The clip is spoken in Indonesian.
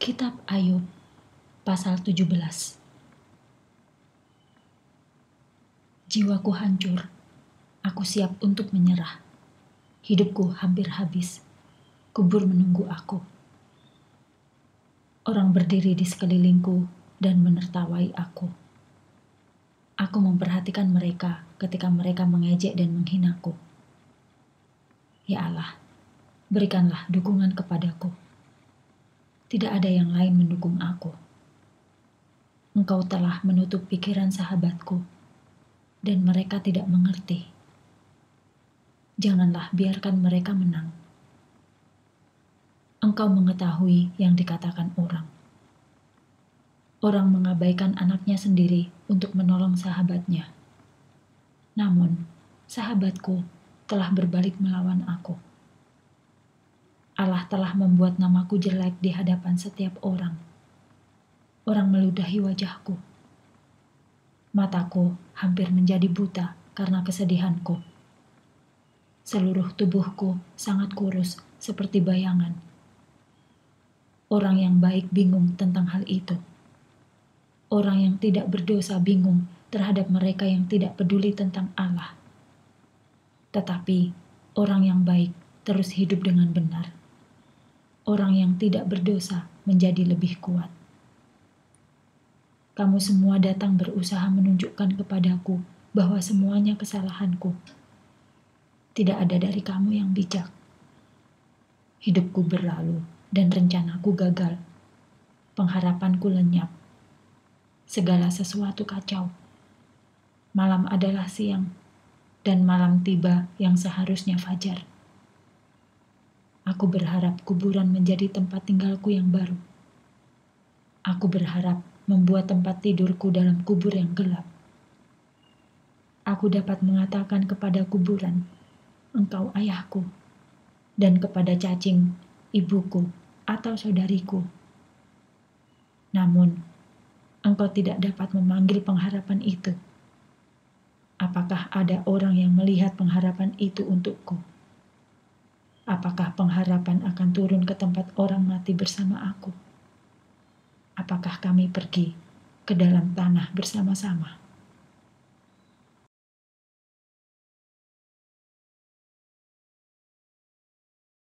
Kitab Ayub, pasal 17. Jiwaku hancur, aku siap untuk menyerah. Hidupku hampir habis, kubur menunggu aku. Orang berdiri di sekelilingku dan menertawai aku. Aku memperhatikan mereka ketika mereka mengejek dan menghinaku. Ya Allah, berikanlah dukungan kepadaku. Tidak ada yang lain mendukung aku. Engkau telah menutup pikiran sahabatku, dan mereka tidak mengerti. Janganlah biarkan mereka menang. Engkau mengetahui yang dikatakan orang. Orang mengabaikan anaknya sendiri untuk menolong sahabatnya. Namun, sahabatku telah berbalik melawan aku. Allah telah membuat namaku jelek di hadapan setiap orang. Orang meludahi wajahku. Mataku hampir menjadi buta karena kesedihanku. Seluruh tubuhku sangat kurus seperti bayangan. Orang yang baik bingung tentang hal itu. Orang yang tidak berdosa bingung terhadap mereka yang tidak peduli tentang Allah. Tetapi orang yang baik terus hidup dengan benar. Orang yang tidak berdosa menjadi lebih kuat. Kamu semua datang berusaha menunjukkan kepadaku bahwa semuanya kesalahanku. Tidak ada dari kamu yang bijak. Hidupku berlalu dan rencanaku gagal. Pengharapanku lenyap. Segala sesuatu kacau. Malam adalah siang, dan malam tiba yang seharusnya fajar. Aku berharap kuburan menjadi tempat tinggalku yang baru. Aku berharap membuat tempat tidurku dalam kubur yang gelap. Aku dapat mengatakan kepada kuburan, engkau ayahku, dan kepada cacing, ibuku atau saudariku. Namun, engkau tidak dapat memanggil pengharapan itu. Apakah ada orang yang melihat pengharapan itu untukku? Apakah pengharapan akan turun ke tempat orang mati bersama aku? Apakah kami pergi ke dalam tanah bersama-sama?